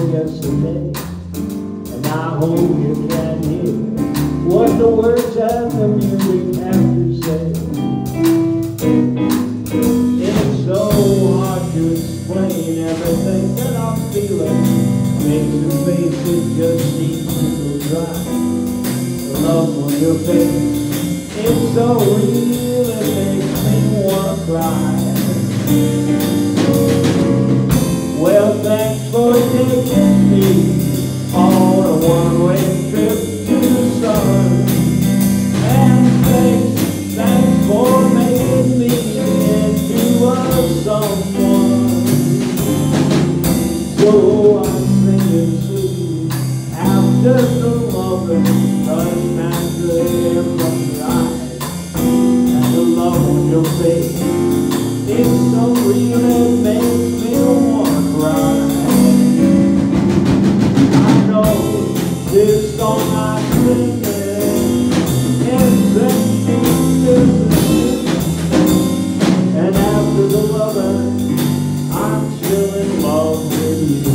yesterday, and I hope you can hear what the words and the music have to say. It's so hard to explain everything that I'm feeling. Makes your face, it just seems to go dry. The love on your face, it's so real, it makes me wanna cry. Well, thanks for taking me on a one-way trip to the sun. And thanks for making me into a someone. So I sing and sleep after the loving runs naturally from your eyes. And the love on your face, it's so real it makes me wanna cry. I know this song I'm singing is and after the loving, I'm still in love with you.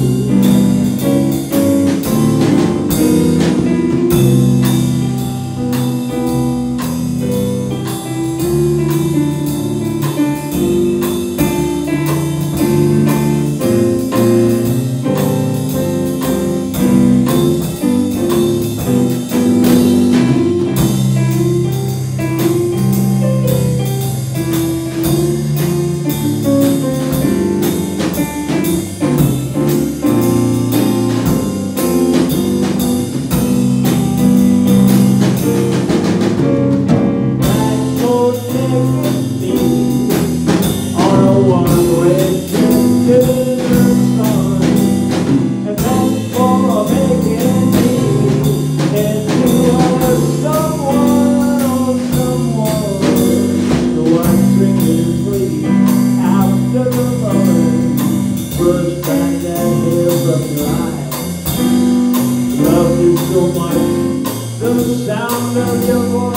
Brush back that hair from your eyes. Love you so much, the sound of your voice.